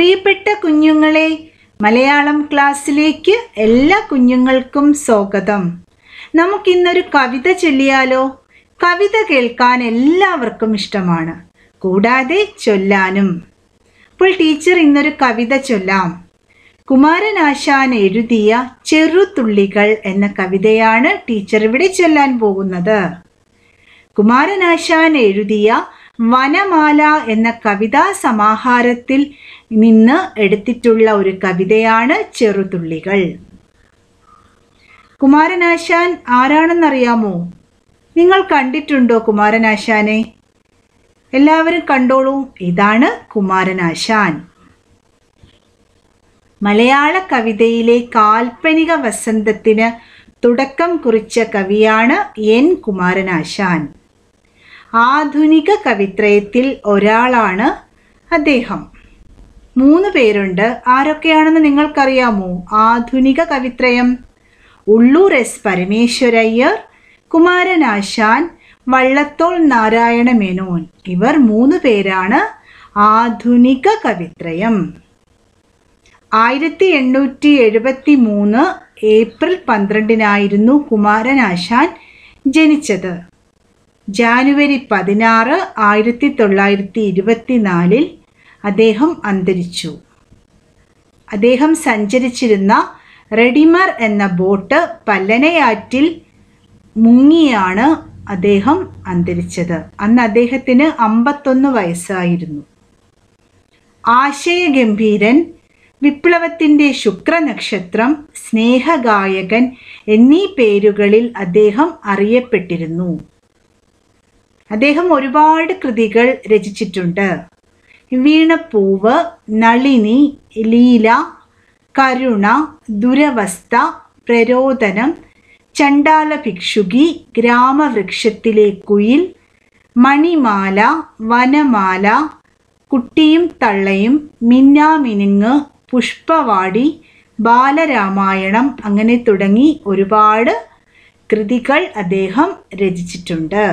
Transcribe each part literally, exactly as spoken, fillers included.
പ്രിയപ്പെട്ട കുഞ്ഞുങ്ങളെ, മലയാളം ക്ലാസ്സിലേക്ക് എല്ലാ കുഞ്ഞുങ്ങൾക്കും സ്വാഗതം. നമുക്കിന്നൊരു കവിത ചൊല്ലിയാലോ? കവിത കേൾക്കാൻ എല്ലാവർക്കും ഇഷ്ടമാണ്, കൂടാതെ ചൊല്ലാനും. അപ്പോൾ ടീച്ചർ ഇന്നൊരു കവിത ചൊല്ലാം. കുമാരനാശാൻ എഴുതിയ ചെറുതുള്ളികൾ എന്ന കവിതയാണ് ടീച്ചർ ഇവിടെ ചൊല്ലാൻ പോകുന്നത്. കുമാരനാശാൻ എഴുതിയ വനമാല എന്ന കവിതാ സമാഹാരത്തിൽ നിന്ന് എടുത്തിട്ടുള്ള ഒരു കവിതയാണ് ചെറുതുള്ളികൾ. കുമാരനാശാൻ ആരാണെന്നറിയാമോ? നിങ്ങൾ കണ്ടിട്ടുണ്ടോ കുമാരനാശാനെ? എല്ലാവരും കണ്ടോളൂ. ഇതാണ് കുമാരനാശാൻ. മലയാള കവിതയിലെ കാൽപ്പനിക വസന്തത്തിന് തുടക്കം കുറിച്ച കവിയാണ് എൻ കുമാരനാശാൻ. ആധുനിക കവിത്രയത്തിൽ ഒരാളാണ് അദ്ദേഹം. മൂന്ന് പേരുണ്ട്. ആരൊക്കെയാണെന്ന് നിങ്ങൾക്കറിയാമോ? ആധുനിക കവിത്രയം: ഉള്ളൂർ എസ് പരമേശ്വരയ്യർ, കുമാരനാശാൻ, വള്ളത്തോൾ നാരായണ മേനോൻ. ഇവർ മൂന്ന് പേരാണ് ആധുനിക കവിത്രയം. ആയിരത്തി എണ്ണൂറ്റി എഴുപത്തി മൂന്ന് ഏപ്രിൽ പന്ത്രണ്ടിനായിരുന്നു കുമാരനാശാൻ ജനിച്ചത്. ജാനുവരി പതിനാറ് ആയിരത്തി തൊള്ളായിരത്തി ഇരുപത്തി നാലിൽ അദ്ദേഹം അന്തരിച്ചു. അദ്ദേഹം സഞ്ചരിച്ചിരുന്ന റെഡിമർ എന്ന ബോട്ട് പല്ലനയാറ്റിൽ മുങ്ങിയാണ് അദ്ദേഹം അന്തരിച്ചത്. അന്ന് അദ്ദേഹത്തിന് അമ്പത്തൊന്ന് വയസ്സായിരുന്നു. ആശയഗംഭീരൻ, വിപ്ലവത്തിൻ്റെ ശുക്രനക്ഷത്രം, സ്നേഹഗായകൻ എന്നീ പേരുകളിൽ അദ്ദേഹം അറിയപ്പെട്ടിരുന്നു. അദ്ദേഹം ഒരുപാട് കൃതികൾ രചിച്ചിട്ടുണ്ട്. വീണപ്പൂവ്, നളിനി, ലീല, കരുണ, ദുരവസ്ഥ, പ്രരോദനം, ചണ്ടാല ഭിക്ഷുകി, ഗ്രാമവൃക്ഷത്തിലെ കുയിൽ, മണിമാല, വനമാല, കുട്ടിയും തള്ളയും, മിന്നാമിനുങ്ങ്, പുഷ്പവാടി, ബാലരാമായണം, അങ്ങനെ തുടങ്ങി ഒരുപാട് കൃതികൾ അദ്ദേഹം രചിച്ചിട്ടുണ്ട്.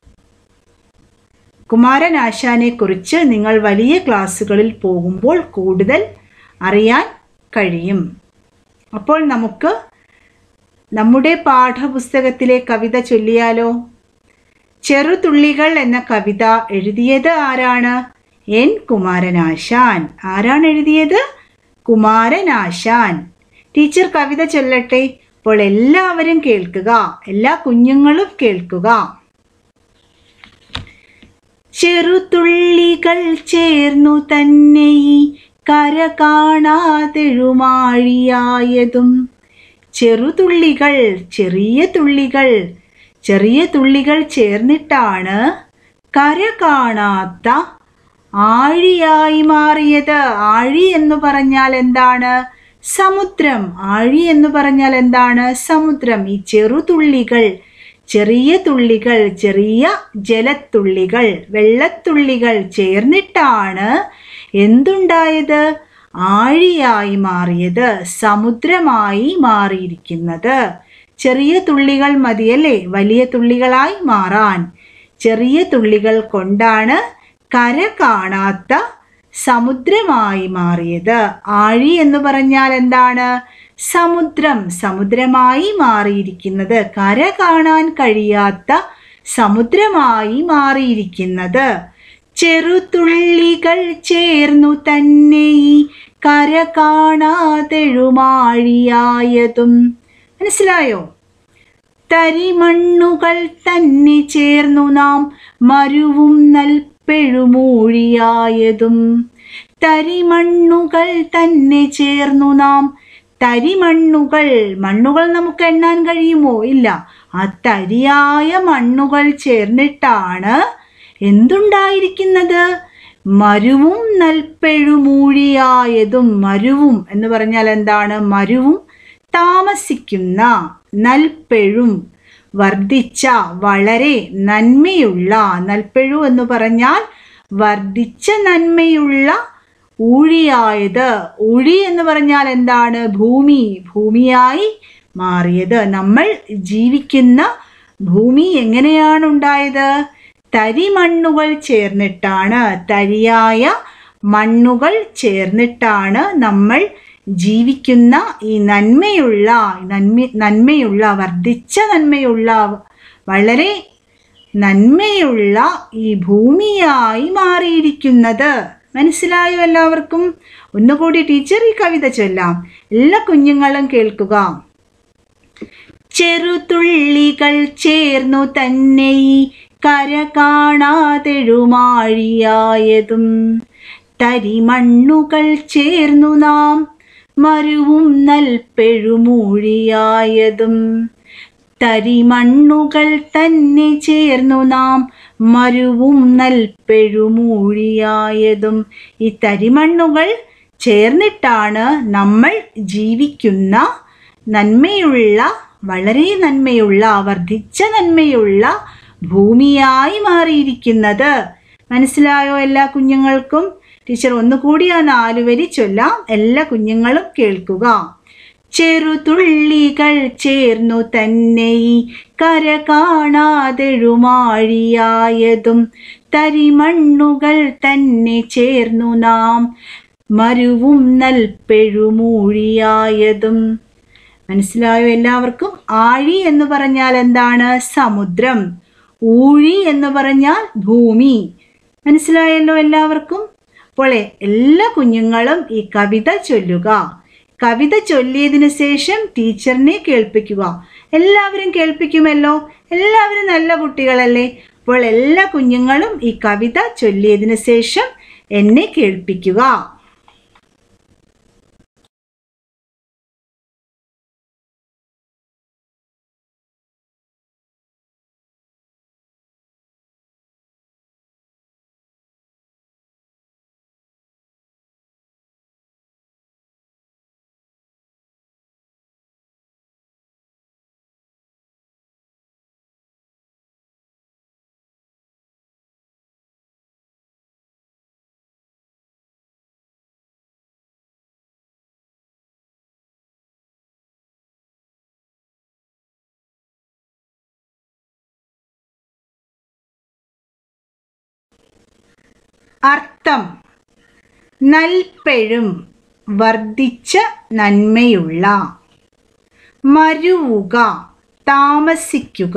കുമാരനാശാനെ കുറിച്ച് നിങ്ങൾ വലിയ ക്ലാസ്സുകളിൽ പോകുമ്പോൾ കൂടുതൽ അറിയാൻ കഴിയും. അപ്പോൾ നമുക്ക് നമ്മുടെ പാഠപുസ്തകത്തിലെ കവിത ചൊല്ലിയാലോ? ചെറുതുള്ളികൾ എന്ന കവിത എഴുതിയത് ആരാണ്? എൻ കുമാരനാശാൻ. ആരാണ് എഴുതിയത്? കുമാരനാശാൻ. ടീച്ചർ കവിത ചൊല്ലട്ടെ. അപ്പോൾ എല്ലാവരും കേൾക്കുക, എല്ലാ കുഞ്ഞുങ്ങളും കേൾക്കുക. ചെറുതുള്ളികൾ ചേർന്നു തന്നെ ഈ കര കാണാതെഴുമാഴിയായതും. ചെറുതുള്ളികൾ, ചെറിയ തുള്ളികൾ, ചെറിയ തുള്ളികൾ ചേർന്നിട്ടാണ് കര കാണാത്ത ആഴിയായി മാറിയത്. ആഴി എന്ന് പറഞ്ഞാൽ എന്താണ്? സമുദ്രം. ആഴി എന്ന് പറഞ്ഞാൽ എന്താണ്? സമുദ്രം. ഈ ചെറുതുള്ളികൾ, ചെറിയ തുള്ളികൾ, ചെറിയ ജലത്തുള്ളികൾ, വെള്ളത്തുള്ളികൾ ചേർന്നിട്ടാണ് എന്തുണ്ടായത്? ആഴിയായി മാറിയത്, സമുദ്രമായി മാറിയിരിക്കുന്നത്. ചെറിയ തുള്ളികൾ മതിയല്ലേ വലിയ തുള്ളികളായി മാറാൻ? ചെറിയ തുള്ളികൾ കൊണ്ടാണ് കര കാണാത്ത സമുദ്രമായി മാറിയത്. ആഴി എന്ന് പറഞ്ഞാൽ എന്താണ്? സമുദ്രം. സമുദ്രമായി മാറിയിരിക്കുന്നത്, കര കാണാൻ കഴിയാത്ത സമുദ്രമായി മാറിയിരിക്കുന്നത്. ചെറുതുള്ളികൾ ചേർന്നു തന്നെ ഈ കര കാണാതെഴുമാഴിയായതും. മനസ്സിലായോ? തരിമണ്ണുകൾ തന്നെ ചേർന്നു നാം മരുവും നൽപ്പെഴുമൂഴിയായതും. തരിമണ്ണുകൾ തന്നെ ചേർന്നു നാം. തരിമണ്ണുകൾ, മണ്ണുകൾ നമുക്ക് എണ്ണാൻ കഴിയുമോ? ഇല്ല. ആ തരിയായ മണ്ണുകൾ ചേർന്നിട്ടാണ് എന്തുണ്ടായിരിക്കുന്നത്? മരുവും നൽപ്പെഴുമൂഴിയായതും. മരുവും എന്ന് പറഞ്ഞാൽ എന്താണ്? മരുവും താമസിക്കുന്ന, നൽപ്പെഴും വർദ്ധിച്ച, വളരെ നന്മയുള്ള. നൽപ്പെഴു എന്ന് പറഞ്ഞാൽ വർദ്ധിച്ച നന്മയുള്ള ഊഴിയായത്. ഊഴി എന്ന് പറഞ്ഞാൽ എന്താണ്? ഭൂമി. ഭൂമിയായി മാറിയത്. നമ്മൾ ജീവിക്കുന്ന ഭൂമി എങ്ങനെയാണ് ഉണ്ടായത്? തരിമണ്ണുകൾ ചേർന്നിട്ടാണ്, തരിയായ മണ്ണുകൾ ചേർന്നിട്ടാണ് നമ്മൾ ജീവിക്കുന്ന ഈ നന്മയുള്ള നന്മ നന്മയുള്ള വർദ്ധിച്ച നന്മയുള്ള വളരെ നന്മയുള്ള ഈ ഭൂമിയായി മാറിയിരിക്കുന്നത്. മനസ്സിലായോ എല്ലാവർക്കും? ഒന്നുകൂടി ടീച്ചർ ഈ കവിത ചൊല്ലാം, എല്ലാ കുഞ്ഞുങ്ങളും കേൾക്കുക. ചെറുതുള്ളികൾ ചേർന്നു തന്നെ ഈ കര കാണാതെഴുമാഴിയായതും തരിമണ്ണുകൾ ചേർന്നു നാം മരുവും നൽപ്പെഴുമൂഴിയായതും. തരിമണ്ണുകൾ തന്നെ ചേർന്നു നാം മരുവും നൽപ്പെഴുമൂഴിയായതും. ഈ തരിമണ്ണുകൾ ചേർന്നിട്ടാണ് നമ്മൾ ജീവിക്കുന്ന നന്മയുള്ള വളരെ നന്മയുള്ള വർദ്ധിച്ച നന്മയുള്ള ഭൂമിയായി മാറിയിരിക്കുന്നത്. മനസ്സിലായോ എല്ലാ കുഞ്ഞുങ്ങൾക്കും? ടീച്ചർ ഒന്നുകൂടി ആ നാലുവരി ചൊല്ലാം, എല്ലാ കുഞ്ഞുങ്ങളും കേൾക്കുക. ചെറുതുള്ളികൾ ചേർന്നു തന്നെ ഈ കര കാണാതെഴുമാഴിയായതും തരിമണ്ണുകൾ തന്നെ ചേർന്നു നാം മരുവും നൽപ്പെഴുമൂഴിയായതും. മനസ്സിലായോ എല്ലാവർക്കും? ആഴി എന്ന് പറഞ്ഞാൽ എന്താണ്? സമുദ്രം. ഊഴി എന്ന് പറഞ്ഞാൽ ഭൂമി. മനസ്സിലായല്ലോ എല്ലാവർക്കും? അപ്പോൾ എല്ലാ കുഞ്ഞുങ്ങളും ഈ കവിത ചൊല്ലുക. കവിത ചൊല്ലിയതിനു ശേഷം ടീച്ചറിനെ കേൾപ്പിക്കുക. എല്ലാവരും കേൾപ്പിക്കുമല്ലോ? എല്ലാവരും നല്ല കുട്ടികളല്ലേ? അപ്പോൾ എല്ലാ കുഞ്ഞുങ്ങളും ഈ കവിത ചൊല്ലിയതിനു ശേഷം എന്നെ കേൾപ്പിക്കുക. അർത്ഥം: നൽപ്പെഴും വർദ്ധിച്ച നന്മയുള്ള. മരുവുക താമസിക്കുക.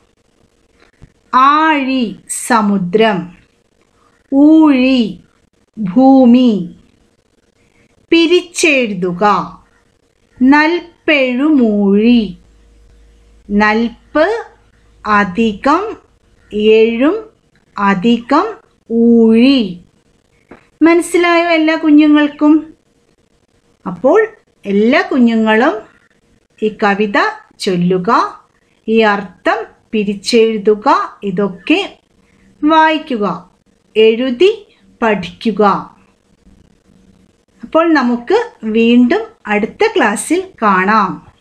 ആഴി സമുദ്രം. ഊഴി ഭൂമി. പിരിച്ചെഴുതുക നൽപ്പെഴുമൂഴി. നൽപ്പ് അധികം എഴും അധികം ഊഴി. മനസ്സിലായോ എല്ലാ കുഞ്ഞുങ്ങൾക്കും? അപ്പോൾ എല്ലാ കുഞ്ഞുങ്ങളും ഈ കവിത ചൊല്ലുക, ഈ അർത്ഥം പിരിച്ചെഴുതുക, ഇതൊക്കെ വായിക്കുക, എഴുതി പഠിക്കുക. അപ്പോൾ നമുക്ക് വീണ്ടും അടുത്ത ക്ലാസ്സിൽ കാണാം.